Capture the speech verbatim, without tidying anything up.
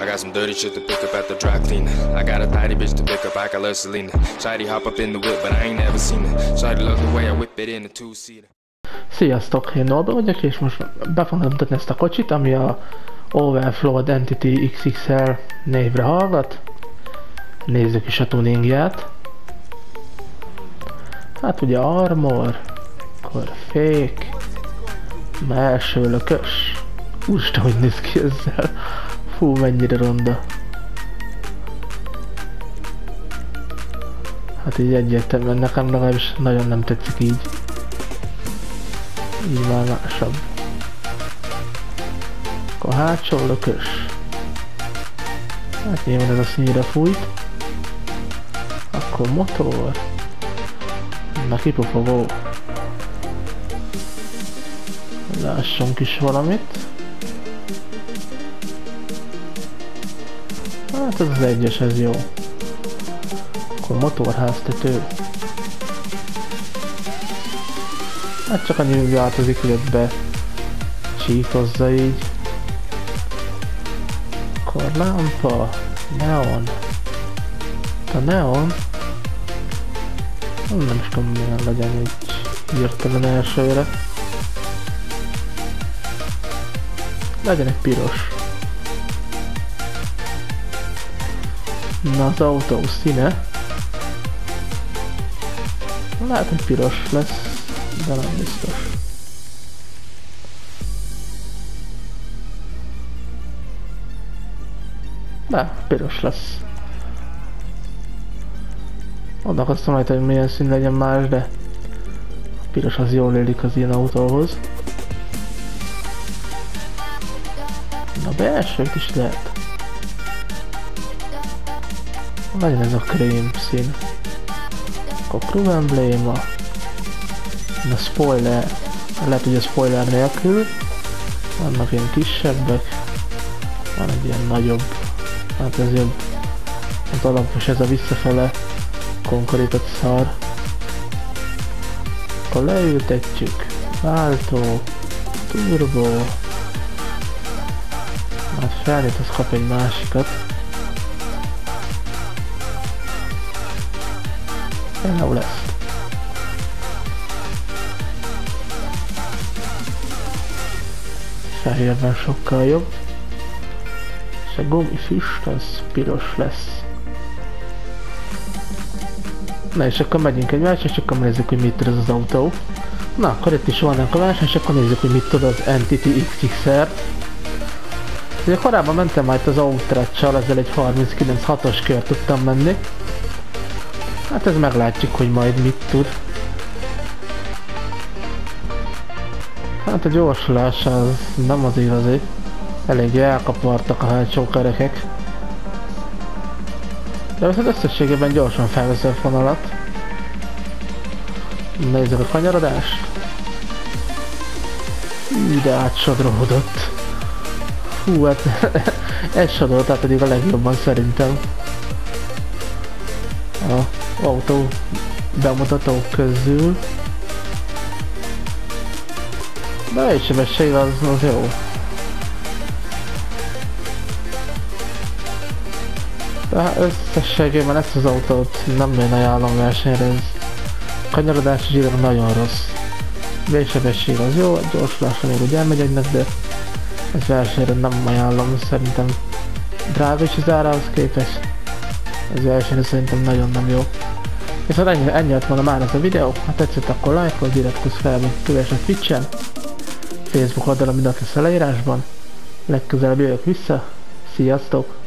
I got some dirty shit to pick up at the dry cleaner. I got a tidy bitch to pick up, I got love Selena. Shady hop up in the whip, but I ain't never seen her. Shady love the way I whip it in a two-seater. Sziasztok, én Norba vagyok, és most be fogom mutatni ezt a kocsit, ami a Overflowed Entity iksz iksz el névre hallgat. Nézzük is a tuningját. Hát ugye Armor, akkor Fake, első lökös. Úristen, hogy néz ki ezzel. Fú, mennyire ronda. Hát így egyértelműen nekem legalábbis nagyon nem tetszik így. Így már másabb. Akkor hátsó lökös. Hát nyilván ez a színre fújt. Akkor motor. Na kipufogó. Lássunk is valamit. Hát ez az egyes, ez jó. Akkor motorháztető. Hát csak annyi változik, hogy ott be csíkozza így. Akkor lámpa, neon. A neon? Nem is tudom milyen legyen így hirtelen elsőre. Legyen egy piros. Na az autó színe. Lehet, hogy piros lesz, de nem biztos. De, piros lesz. Gondolkoztam rajta, hogy milyen szín legyen más, de a piros az jól élik az ilyen autóhoz. Na belsőt is lehet. Legyen ez a krém szín. Akkor Crew Emblema. Na spoiler. Lehet, hogy a spoiler nélkül. Vannak ilyen kisebbek. Van egy ilyen nagyobb. Hát ez jobb. Az alapos ez a visszafele konkorított szar. Akkor leültetjük. Váltó. Turbo. Hát felnőtt az kap egy másikat. Jó lesz. Fehérben sokkal jobb. És a gumifüst az piros lesz. Na és akkor megyünk egy másik, és akkor nézzük, hogy mit tud ez az autó. Na akkor itt is vannak a másik, és akkor nézzük, hogy mit tud az Entity iksz iksz er. Ugye korábban mentem majd az Outrage-sal, ezzel egy harminckilenc hatos kört tudtam menni. Hát ez meglátjuk, hogy majd mit tud. Hát a gyorsulás az nem az igazi. Eléggé elkapartak a hátsó kerekek. De az összességében gyorsan felvesz a fonalat. Nézzük a kanyarodást. Ide átsodródott. Hú, hát ez sodrolt, tehát pedig a legjobban szerintem. A autó bemutatók közül. De egy sebesség az, az jó. De összességében ezt az autót nem nagyon ajánlom versenyre, ez kanyarodás zsíron nagyon rossz. V-sebesség az jó, a gyorsulásra még úgy elmegy egynek, de ez versenyre nem ajánlom, szerintem drága is az árához képest. Ez versenyre szerintem nagyon nem jó. Viszont ennyi, ennyi lett volna már ez a videó, ha tetszett akkor lájkolj, iratkozz fel, mint kövess a Twitchen, Facebook oldalon mindent lesz a leírásban. Legközelebb jövök vissza, sziasztok!